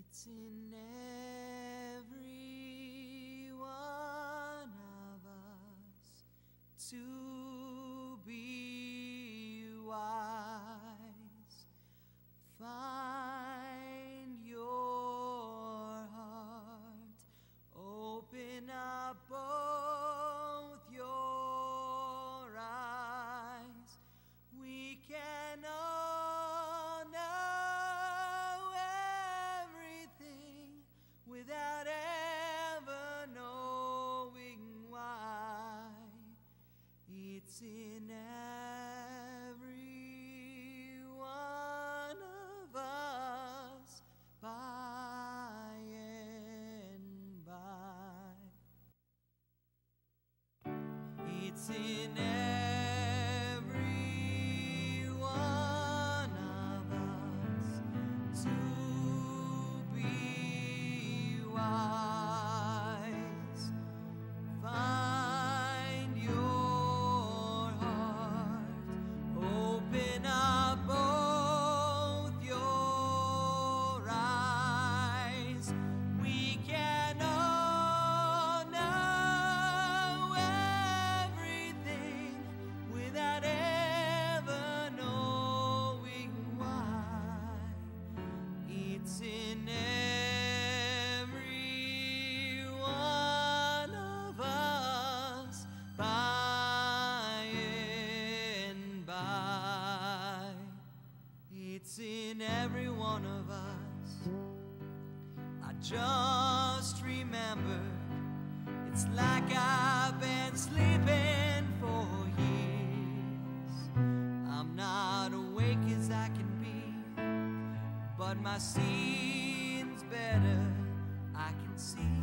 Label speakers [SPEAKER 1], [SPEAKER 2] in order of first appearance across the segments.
[SPEAKER 1] It's in every one of us to be wise. Find your heart, open up both your eyes. We can all know everything without ever knowing why. It's in every one of us by and by. It's in every one of us to be wise. Find your heart, open up both your eyes. We can all know everything without ever knowing why. It's in every one of us by and by. It's in every one of us. I just remember, it's like I've been sleeping for years. I'm not awake as I can be, but my scene's better. I can see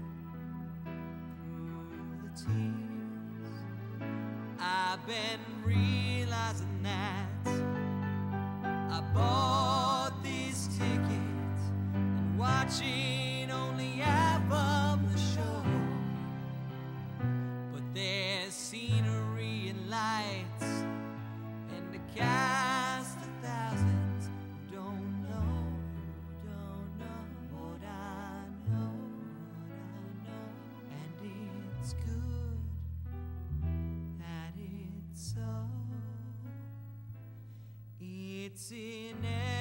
[SPEAKER 1] through the tears. I've been realizing that I bought these tickets and watching only half of the show. But there's scenery and lights and a cast of thousands who don't know what I know, and it's good that it's so. It's in